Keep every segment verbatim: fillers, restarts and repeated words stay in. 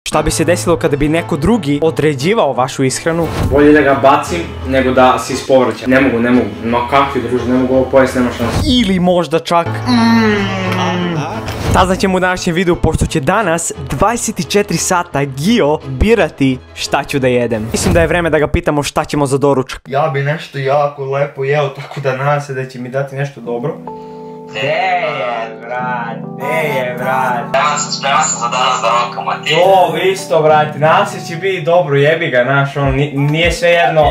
Šta bi se desilo kada bi neko drugi određivao vašu ishranu? Bolje da ga bacim nego da si iz povrća. Ne mogu, ne mogu. Ma kakvi druže, ne mogu ovo pojesti, nema šanse. Ili možda čak... Saznaćemo u današnjem videu, pošto će danas dvadeset četiri sata Gio birati šta ću da jedem. Mislim da je vreme da ga pitamo šta ćemo za doručak. Ja bi nešto jako lepo jeo, tako da nadam se da će mi dati nešto dobro. Gdje je, brat? Gdje je, brat? Spreman sam, spreman sam za danas da rokamo, ti. To, isto, brat, nadam se će biti dobro, jebi ga, naš, on nije sve jedno.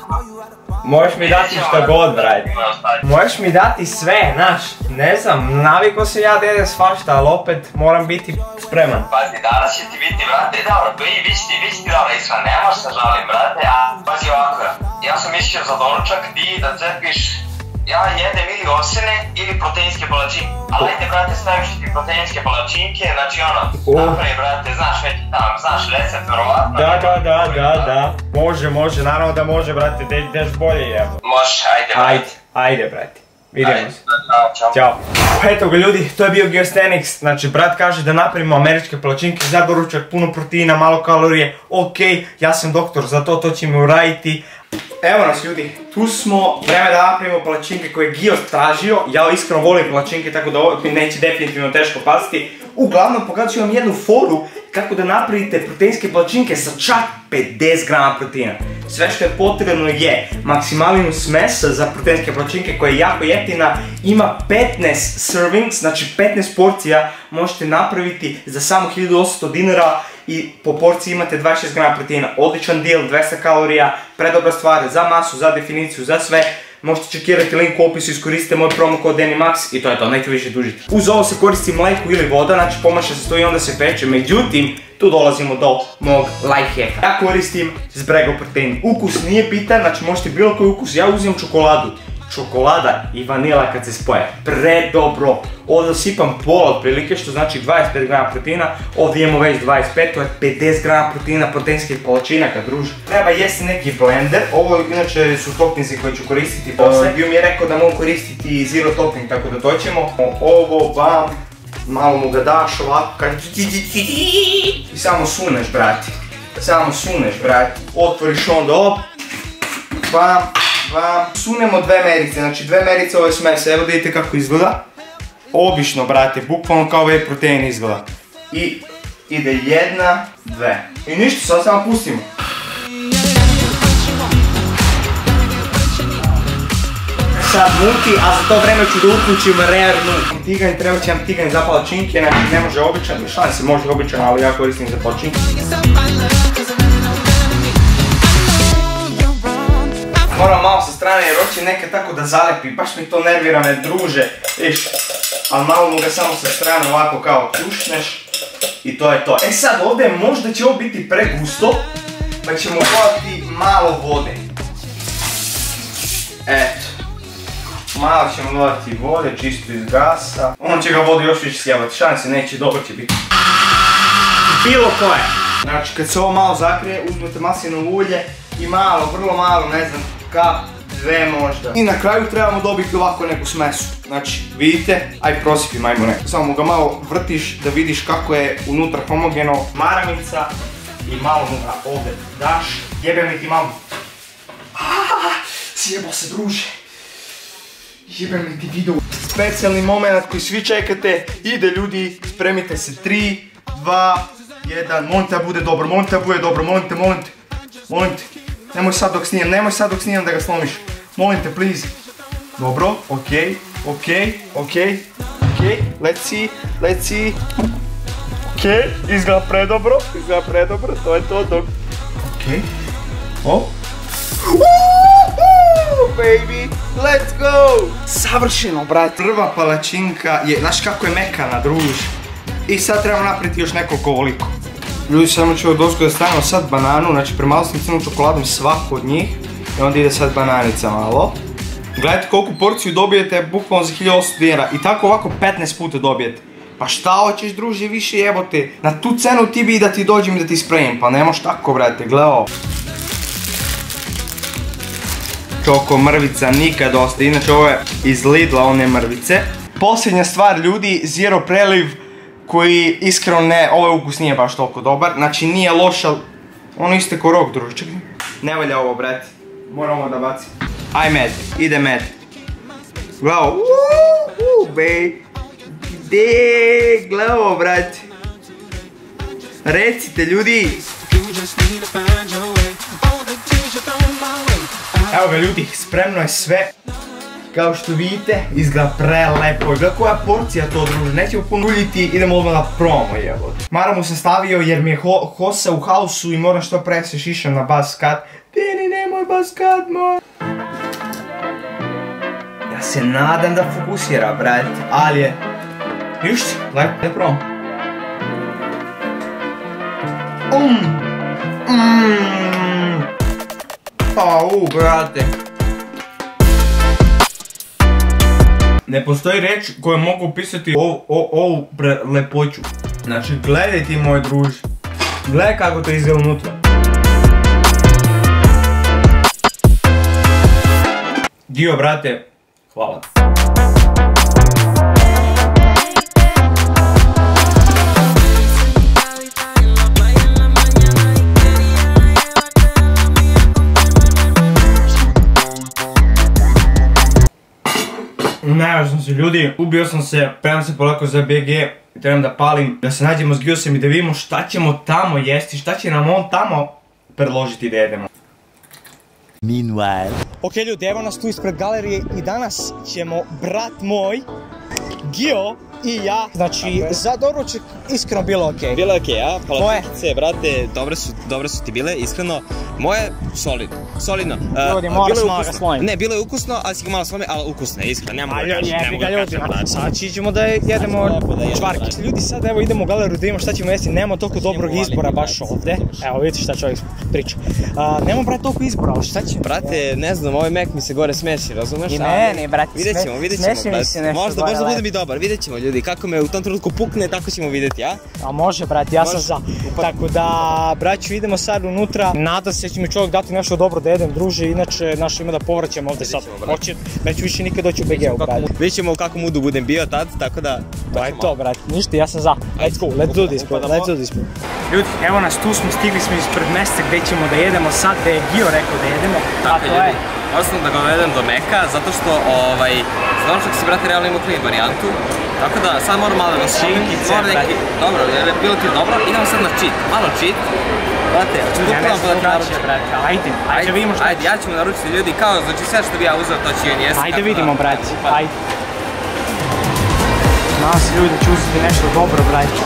Možeš mi dati što god, brat. Možeš mi dati sve, znaš, ne znam, naviko se ja da jedem svašta, ali opet moram biti spreman. Pazi, danas će ti biti, brate, dobro, vi si ti, vi si ti dobra ishrana, ne možeš se žalim, brate, a pazi ovako, ja sam mislio za doručak ti da cepiš, ja jedem ili ovsene ili proteinske palačinke, ali ajde, brate, staviš ti proteinske palačinke, znači ono, napravi, brate, znaš već tam, znaš recept, verovatno. Da, da, da, da, da, može, može, naravno da može, brate, deš bolje jebo. Može, ajde, brate. Ajde, ajde, brate. Vidimo se. Ćao. Eto ga ljudi, to je bio Geosthenics, znači brat kaže da napravimo američke palačinke za doručak, puno proteina, malo kalorije, okej, ja sam doktor za to, to će mi uraditi. Evo nas ljudi, tu smo, vreme da napravimo palačinke koje je Gio tražio, ja iskreno volim palačinke tako da ovo mi neće definitivno teško pasti. Uglavnom pokazat ću vam jednu foru kako da napravite proteinske palačinke sa čak pedeset grama proteina. Sve što je potrebno je maksimalinu smesa za proteinske palačinke koja je jako jeftina, ima petnaest servings, znači petnaest porcija možete napraviti za samo hiljadu osamsto dinara i po porciji imate dvadeset šest grama proteina. Odličan deal, dvesta kalorija, predobra stvar za masu, za definiciju, za sve. Možete čekirati link u opisu, iskoristite moj promo kod DeniMax i to je to, neću više dužiti. Uz ovo se koristi mleko ili voda, znači pomaše se to i onda se peče, međutim, tu dolazimo do mog lifehacka. Ja koristim Zbrego protein. Ukus nije bitan, znači možete bilo koji ukus, ja uzimam čokoladu. Čokolada i vanila kad se spoje, predobro. Ovdje sipam pola otprilike, što znači dvadeset pet grama proteina, ovdje imamo već dvadeset pet, to je pedeset grama proteina proteinskih palačinaka, druže. Treba jesti neki blender, ovo inače su topnici koje ću koristiti posle. Bio mi je rekao da mogu koristiti zero topping, tako da to ćemo. Ovo, bam, malo mu ga daš ovako, kad... I samo suneš, brati. Samo suneš, brati. Otvoriš onda op, bam. Sunemo dve merice, znači dve merice ove smese, evo da vidite kako izgleda. Obično, brate, bukvalno kao whey protein izgleda. I ide jedna, dve. I ništa, sad samo pustimo. Sad muti, a za to vreme ću da uključim rarenu. Tiganj, treba će nam tiganj za palačinke, znači ne može običan, šanse može običan, ali ja koristim za palačinke. Moram malo sa strane jer hoće nekad tako da zalepi, baš mi to nervira me, druže, viš, ali malo mu ga samo sa strane ovako kao čušneš i to je to. E sad ovdje možda će ovo biti pregusto, pa ćemo dodati malo vode. Eto, malo ćemo dodati vode, čisto iz gasa. On će ga vodu još više sjebati, šanse neće, dobro će biti. Bilo koje. Znači kad se ovo malo zakrije, uzmete maslinovo ulje i malo, vrlo malo, ne znam, kap, dve možda. I na kraju trebamo dobiti ovako neku smesu. Znači, vidite, aj prosipim, ajmo ne. Samo ga malo vrtiš da vidiš kako je unutra homogeno. Maramica i malo mu ga ovdje daš. Jebem li ti mamu. Sjebo se, druže. Jebem li ti video. Specijalni moment koji svi čekate. Ide ljudi, spremite se. tri, dva, jedan. Molim te da bude dobro, molim te da bude dobro, molim te, molim te. Molim te. Nemoj sad dok snijem, nemoj sad dok snijem da ga slomiš. Molim te, please. Dobro, okej, okej, okej, okej, let's see, let's see. Okej, izgleda predobro, izgleda predobro, to je to dok... Okej, o. Baby, let's go! Savršeno, brat. Prva palačinka je, znaš kako je mekana, druž. I sad trebamo napraviti još nekoliko ovoliko. Ljudi, samo ću odozgo da stavimo sad bananu, znači premalo sam crnom čokoladom svaku od njih. I onda ide sad bananica malo. Gledajte koliko porciju dobijete bukvalno za hiljadu osamsto dinara i tako ovako petnaest puta dobijete. Pa šta hoćeš, druže, više jebote? Na tu cenu ti bi da ti dođem i da ti spremim, pa ne moš tako, brate, gledao. Čoko mrvica nikad dosta, inače ovo je iz Lidla one mrvice. Posljednja stvar ljudi, zero preliv koji iskreno ne, ovaj ukus nije baš toliko dobar, znači nije loš, ali ono iste ko rok, druže, čekaj. Ne valja ovo, brate, moramo da bacim. Aj med, ide med. Glavo, uuuu, bej. De, glavo, brate. Recite, ljudi. Evo ga, ljudi, spremno je sve. Kao što vidite, izgleda prelepo. Gleda koja porcija to, druže, nećemo puno uljiti, idemo odmah na promo, jebote. Maramu sam stavio jer mi je hosa u hausu i moram što pre se šišam na bas kat. Deni, nemoj bas kat, moj. Ja se nadam da fokusira, brate, ali je... Viš ti, gledaj promo. Um! Mmm! Au, brate. Ne postoji reč koju mogu opisati ovu lepoću. Znači, gledaj ti, moj druž. Gledaj kako to izgleda unutra. Dio, brate, hvala. Najao sam se, ljudi, ubio sam se, premam se polako za B G i trebam da palim, da se nađemo s Giusom i da vidimo šta ćemo tamo jesti, šta će nam on tamo predložiti da jedemo. Meanwhile. Ok, ljudi, evo nas tu ispred galerije i danas ćemo, brat moj, Gio i ja, znači, za doručak iskreno bilo okej. Bilo je okej, a? Palačinkice, brate, dobre su ti bile, iskreno. Moje, solidno, solidno. Ljudi, moram malo ga slomiti. Ne, bilo je ukusno, ali si ga malo slomio, ali ukusno je, iskreno, nema ga kaži, nema ga kaži, brate. Sad ćemo da jedemo čvarke. Ljudi, sad evo idemo u galeriju da vidimo šta ćemo jesti, nema toliko dobrog izbora baš ovde. Evo, vidite šta čovjek priča. Nemam, brate, toliko izbora, ali šta ćemo? Brate, ne znam, ovaj Mek mi se gore smesi, razumeš? I meni, brate, smesi mi se nešto. Možda, možda bude mi dobar, vidjet ćemo, ljudi, kako me u tom trenutku pukne, tako ćemo vidjeti, a? A može, brate, ja sam za. Tako da, braću, idemo sad unutra. Nadam se da će mi čovjek dati nešto dobro da jedem, druže, inače naš ima da povraćam ovdje sad. Hoće, neću više nikad doći u B G-u, brate. Vidjet ćemo u kakvom mudu budem bio tad, tako da... To je to, brate, ništa, ja sam za. Let's go, let's do this, let's do this. Ljudi, evo nas tu smo, stigli smo ispred mjesta gdje ćemo da jedemo sad, gdje je Gio rekao da jedemo. Tako je, ljudi. Osnovno da ga uvedem do Meka, zato što, ovaj, za doručak si, brate, realno imao clean varijantu. Tako da, sad moram malo da šalim. Dobro, bilo ti dobro, idemo sad na cheat, malo cheat. Brate, ćemo da upravo da ti naručiti. Ajde, ajde vidimo što... Ajde, ja ću mu naručiti, ljudi, kao, znači sve što bi ja uzeo, to će i on jesti. Ajde vidimo, brate, ajde. Nas ljudi će uzeti nešto dobro, brate.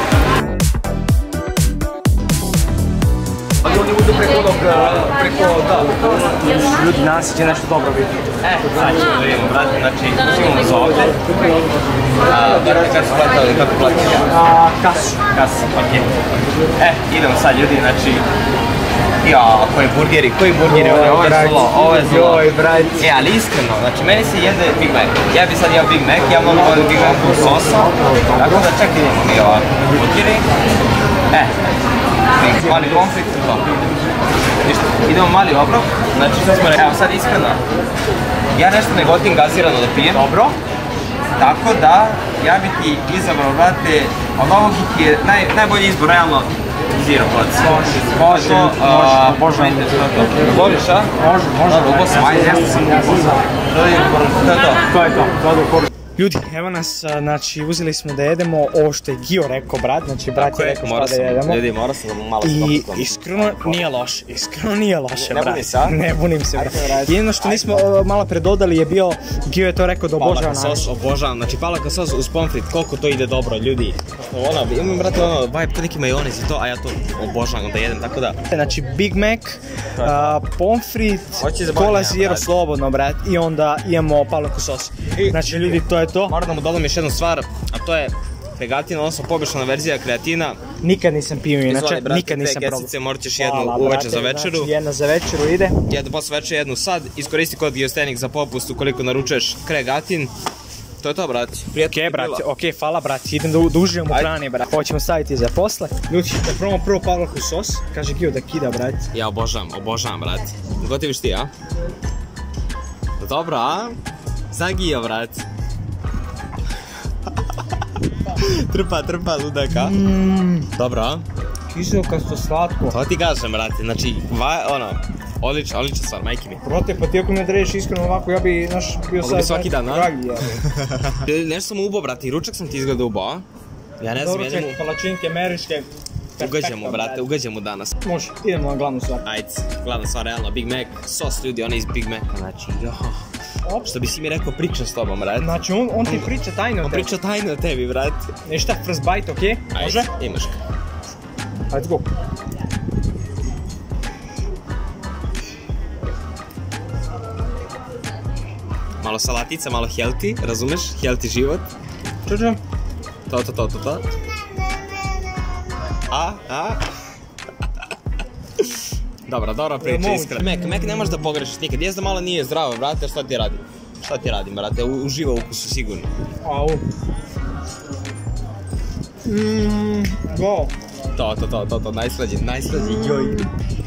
Ali oni uđu preko onog, preko, da, ljudi, nas će nešto dobro biti. E, sad ćemo da vidimo, brate, znači, imamo za ovdje. Brate, kada su platili, kako platiš? Kasu. Kasu, okej. E, idemo sad, ljudi, znači... Ja, koji burgeri, koji burgeri, ovo je zlo, ovo je zlo. Joj, brate. E, ali iskreno, znači, meni se jede Big Mac. Ja bi sad jeo Big Mac, ja mogu ovdje Big Mac u sosa. Tako da čekaj, idemo mi ovako. Burgeri. E, mali konflikt, to. Ništa, idemo mali obrok. Znači, što smo rekli, evo sad iskreno. Ja nešto ne gotim gazirano da pijem. Dobro. Tako da, ja bi ti izabrao, brate, od ovog ti je najbolji izbor, realno, zero plac. Može, može, može, obožavam. Voliš, a? Može, može. Dobro, ubo sam, ajde, jeste sam ubo. To je to. To je to, to je to. Ljudi, evo nas, znači, uzeli smo da jedemo ovo što je Gio rekao, brat, znači, brat je rekao šta da jedemo. Ljudi, morao sam malo I iskreno nije loše, iskreno nije loše, brat. Ne bunim se, a? Ne bunim se, brat. Jedino što nismo malo predodali je bio, Gio je to rekao da obožava naš. Palaka sos, obožavam, znači palaka sos uz pomfrit, koliko to ide dobro, ljudi. Ono, imam, brate, ono, vibe, to neki majonez i to, a ja to obožavam da jedem, tako da. Znači, Big Mac, pomfrit, Cola Zero slobodno, brat, i onda imamo palaka sos. Znači, ljudi, to je to. Moram da mu dodam još jednu stvar, a to je Pegatina, odnosno poboljšana verzija kreatina. Nikad nisam pio inače, nikad nisam probao. Gesice, morat ćeš jednu uveče za večeru. Znači jedna za večeru ide. Jednu posle večera, jednu sad. Iskoristi kod Giostenik za popust ukoliko naručuješ Kregatin. To je to, brati. Okej, brati, okej, hvala, brati. Idem da uživam u hrani, brati. Hoćemo staviti za posle. Ljudi, da probamo prvo pavlaku sos. Kaže Gio da kida, brati. Ja obožavam, obožavam, brati. Gotiviš ti, a? Dobro, a? Za Gio, brati. Trpa, trpa, ludaka. Dobro, a? Kiselkasto slatko. To ti kažem, brate, znači, ono, odlična, odlična stvar, majke mi. Prote, pa ti ako me dreješ iskreno ovako, ja bi, znaš, bio sad... svaki dan, a? Nešto sam ubao, brate, i ručak sam ti izgleda ubao, a? Ja ne znam, jedemo... Doručak, palačinke, meriške... Ugađamo, brate, ugađamo danas. Može, idemo na glavnu stvar. Ajde, glavna stvar, realno, Big Mac, sos ljudi, ona iz Big Maca, znači, joho. Što bi si mi rekao, priča s tobom, brate. Znači, on ti priča tajno o tebi. On priča tajno o tebi, brate. Ništa, first bite, okej? Može? Ajde, imaš ga. Let's go. Malo salatica, malo healthy, razumeš? Healthy život. Čuču? To, to, to, to, to. A, a? Dobro, dobro priča, iskreno. Mek, Mek ne možeš da pogrešiš nikad. Jes da malo nije zdravo, brate, šta ti radim? Šta ti radim, brate? Uživa ukusu, sigurno. Au. Mmm, go. To, to, to, to, to, najslađi, najslađi, joj.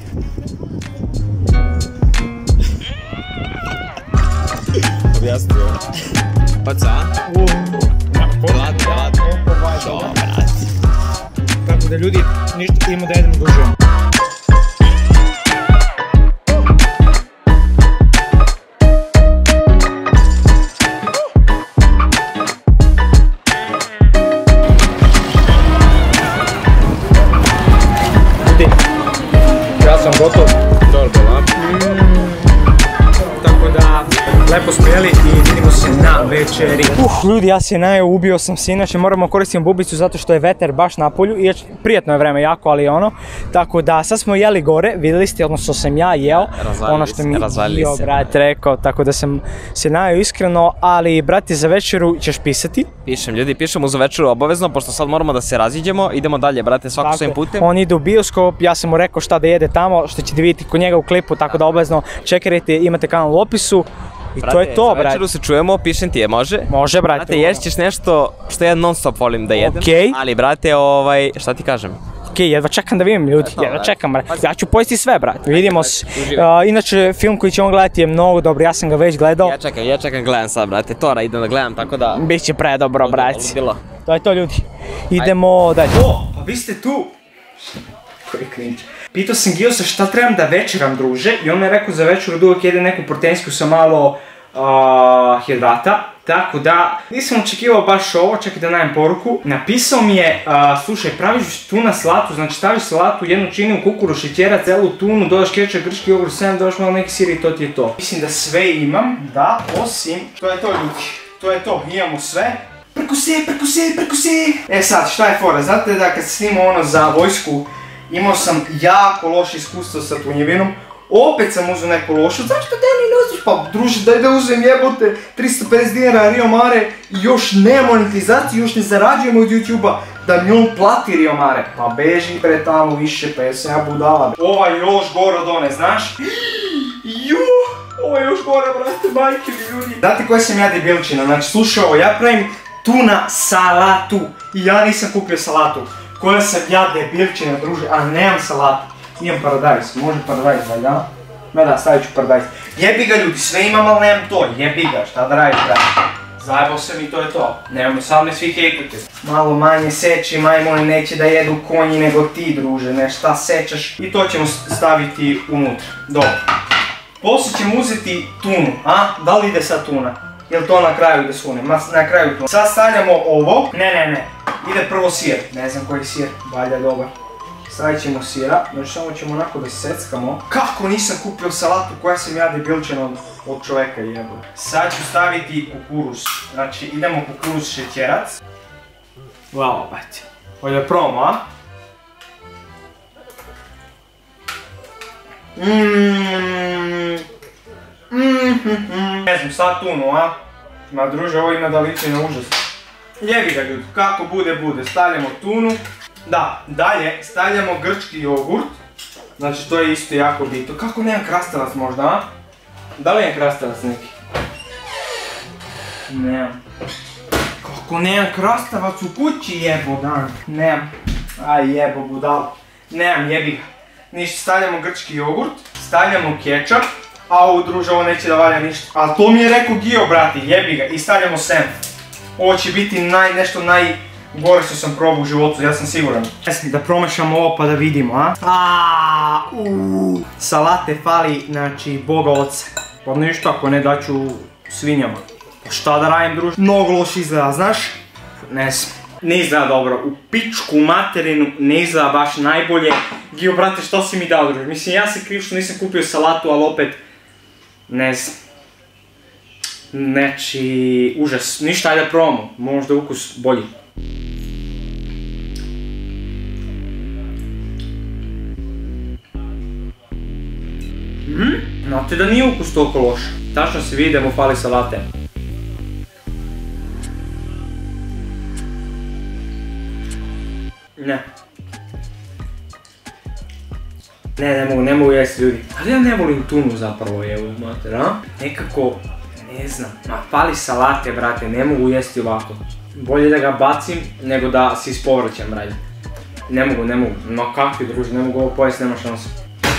Objasnio. Paca? Gladno, gladno. Čo, brate? Tako da ljudi, ništa, idemo da jedemo duže. Ljudi, ja sam gotov. Dobro, lap. Tako da, lepo smo jeli i vidimo se na večeri. Uh, ljudi, ja se najeo, ubio sam se, inače moramo koristiti bubicu zato što je veter baš na polju i prijatno je vreme jako, ali ono. Tako da, sad smo jeli gore, vidjeli ste, odnosno sam ja jeo. Ono što mi je brat rekao, tako da sam se najeo iskreno, ali brati, za večeru ćeš pisati. Pišem, ljudi, pišemo za večeru obavezno, pošto sad moramo da se raziđemo, idemo dalje, brate, svako svojim putem. On ide u bioskop, ja sam mu rekao šta da jede tamo, što ćete vidjeti kod njega u klipu, tako da obavezno čekirajte, imate kanal u opisu. I to je to, brate. Za večeru se čujemo, pišem ti je, može? Može, brate. Brate, ješćeš nešto što ja non stop volim da jedem. Okej. Ali, brate, ovaj, šta ti kažem? Okej, jedva čekam da vidim, ljudi, jedva čekam, brate. Ja ću pojesti sve, brate. Vidimo se. Inače, film koji ćemo gledati je mnogo dobro, ja sam ga već gledao. Ja čekam, ja čekam, gledam sad, brate. Tora idem da gledam, tako da... Biće predobro, brate. To je to, ljudi. Idemo dalje. O, pa vi ste tu. Koji cringe. Pitao sam Giosa šta trebam da večeram, druže, i on me rekao za večeru da uvijek jede neku proteinsku sa malo hidrata, tako da nisam očekivao baš ovo, čekaj da najem poruku. Napisao mi je, slušaj, praviš tuna salatu, znači staviš salatu, jednu činiju kukuruš i tjera, celu tunu, dodaš kečap, grčki jogurt, sedam, dodaš malo neki sir i to ti je to. Mislim da sve imam, da, osim, to je to, ljudi, to je to, imamo sve. Preko se, preko se, preko se. E sad, šta je fora, znate da kad snimao ono za vojsku, imao sam jako loše iskustvo sa tunjevinom. Opet sam uzeo neku lošu, zašto te ne nosiš? Pa druže, daj da uzem jebote tristo pedeset dinara Rio Mare i još ne monetizaciju, još ne zarađujemo od YouTube-a da mi on plati Rio Mare. Pa beži pre tamo više, pa jesam ja budala. Ova je još gore od one, znaš? Juuu, ovo je još gore, brate, majke mi ljudi. Znate koja sam ja debilčina, znači slušaj ovo, ja pravim tuna salatu i ja nisam kupio salatu. Koja sam ja debilčina, druže, a nemam salatu. Imam paradajz, može paradajz, valjda? Ne da, stavit ću paradajz. Jebi ga ljudi, sve imam, ali nemam to, jebi ga, šta da radiš, brate? Zajebao sam i to je to. Nemamo samo ne svi hejkujte. Malo manje seči, majmoni neće da jedu konji nego ti, druže, ne, šta sečaš? I to ćemo staviti unutra. Dobro. Poslije ćemo uzeti tunu, a? Da li ide sad tuna? Jel to na kraju ide sune? Na kraju tuna. Sad stavljamo ovo. Ne, ne, ne. Ide prvo sir. Ne znam koji sir, valjda je dobar. Stavit ćemo sira, znači samo ćemo onako da seckamo. Kako nisam kupio salatu koja sam ja debilčan od čoveka jebo. Sad ću staviti kukuruz. Znači idemo kukuruz šećerac. Wow, bati. Ovo je promo, a? Mmm. Mmm. Ne znam, sad tunu, a? Ma druže, ovo ima da liči na užas. Jebi ga ljudi, kako bude, bude. Stavljamo tunu. Da, dalje stavljamo grčki jogurt. Znači to je isto jako bitno. Kako nemam krastavac možda, a? Da li imam krastavac neki? Nemam. Kako nemam krastavac u kući jebo dan? Nemam. Aj jebo budal. Nemam, jebi ga. Ništa, stavljamo grčki jogurt. Stavljamo kečap. Au druže, ovo neće da valja ništa. Ali to mi je rekao Gio, brati, jebi ga. I stavljamo sem. Ovo će biti naj, nešto naj... gore što sam probao u životu, ja sam siguran. Da promešamo ovo pa da vidimo, a? Aaaa, salate fali, znači, Boga oca. Pa ništa, ako ne daću svinjama. Pa šta da radim, druže? Mnogo loš izgleda, znaš? Ne znam. Ne izgleda dobro, u pičku materinu ne izgleda baš najbolje. Gio, brate, što si mi dao, druže? Mislim, ja sam kriv što nisam kupio salatu, ali opet, ne znam. Znači, užas. Ništa, ajde probamo. Možda ukus bolji. Mhm, znate da nije ukus toliko loš. Tačno se vidi da mu fali salate. Ne. Ne, ne mogu, ne mogu jesti ljudi. Ali ja ne volim tunu zapravo, evo, mater, a? Nekako, ne znam, ma fali salate, brate, ne mogu jesti ovako. Bolje da ga bacim, nego da si ispovrćem, brate. Ne mogu, ne mogu, ma kakvi druži, ne mogu ovo pojesti, nema šanse.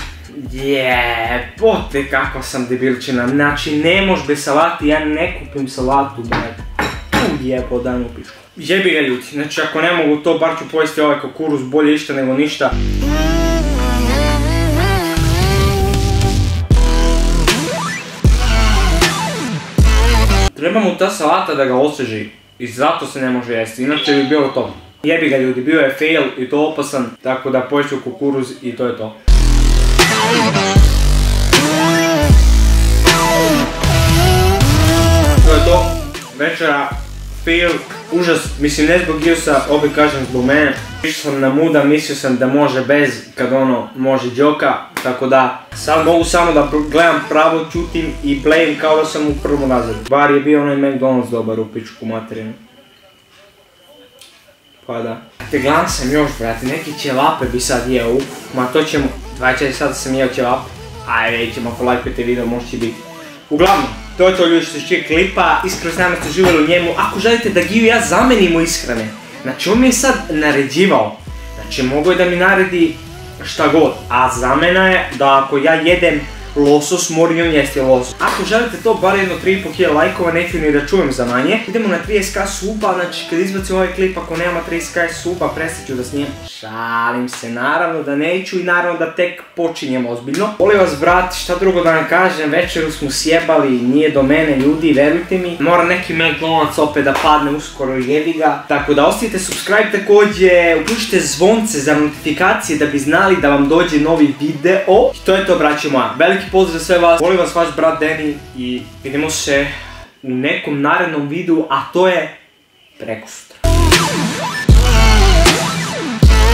Jebote kako sam debilčina, znači ne možeš bez salati, ja ne kupim salatu, brate. Jebo, daj mu pišku. Jebi ga ljudi, znači ako ne mogu to, bar ću pojesti ovaj kukuruz, bolje išta nego ništa. Treba mu ta salata da ga osveži i zato se ne može jesti, inače bi bilo to. Jebi ga ljudi, bio je fail i to opasan, tako da poješću kukuruz i to je to. To je to, večera, fail, užas, mislim ne zbog Giosa, opet kažem zbog mene. Išao sam na muda, mislio sam da može bez, kad ono može džoka, tako da sad mogu samo da gledam pravo, čutim i playim kao da sam u prvom razredu. Bar je bio onaj McDonald's dobar u pičku materinu. Pa da. Te gledam sam još, brate, neki ćevape bi sad jeo, uf, ma to ćemo, dvadeset četiri sata sam jeo ćevape. Ajde, vidimo, ako lajkujete video, možda će biti. Uglavnom, to je to ljudi što se čuje klipa, iskreno s nama ste živjeli u njemu. Ako želite da Gio i ja zamenimo ishrane, znači on mi je sad naređivao, znači mogo je da mi naredi šta god, a zamena je da ako ja jedem losos, moram i on jesti losos. Ako želite to, bar jedno tri i pol hiljade lajkova, neću ni da čujem za manje. Idemo na trideset ka suba, znači kad izbacim ovaj klip, ako nema trideset ka suba, prestat ću da snimam. Šalim se, naravno da neću i naravno da tek počinjem ozbiljno. Volim vas brat, šta drugo da vam kažem, večeru smo sjebali, nije do mene ljudi, verujte mi. Mora neki McDonald's opet da padne uskoro i jebi ga. Tako da ostavite subscribe također, uključite zvonce za notifikacije da bi znali da vam dođe novi video. I to je to, braćo moja. Veliki pozdrav za sve vas, volim vas vaš brat Deni i vidimo se u nekom narednom videu, a to je prekosutra.